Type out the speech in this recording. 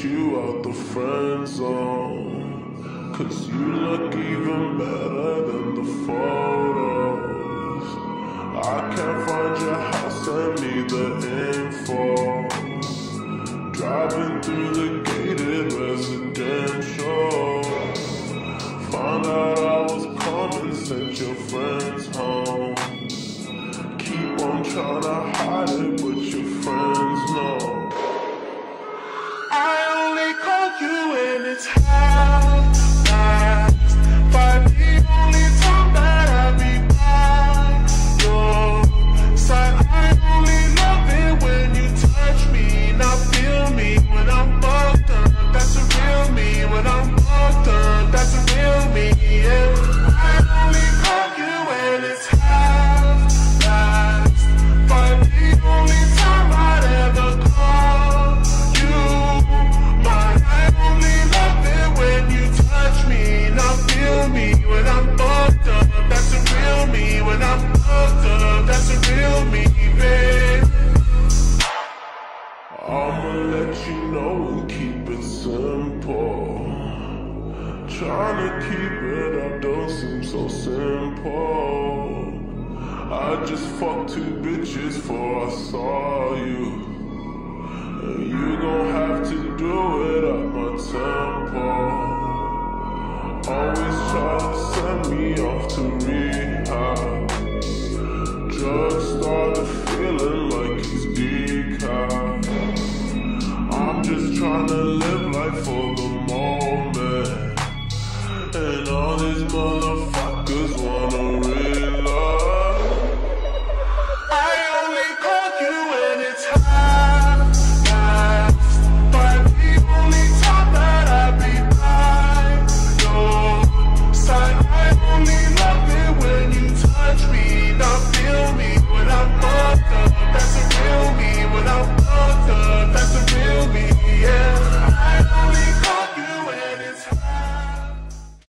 you out the friend zone, 'cause you look even better than the photos. I can't find your house, send me the info. Driving through the gated residential, found out I was coming, sent your friends home. Keep on trying to hide it, but your friends know. I only call you when it's half past 5, the only time that I be by your side. I only love it when you touch me, not feel me when I'm fucked up. That's a real me when I'm fucked up. That's a real me, yeah. I only call you when it's half past 5, the only time I'd ever call you mine. I only love it when you touch me, not feel me when I'm fucked up. That's a real me when I'm fucked up. That's a real me, babe. I'ma let you know and keep it simple. Trying to keep it up don't seem so simple. I just fucked 2 bitches before I saw you, and you gon' have to do it at my tempo. Always try to send me off to rehab. Drugs started feeling like it's decaf. I'm just trying to live life for the moment, and all these motherfuckers want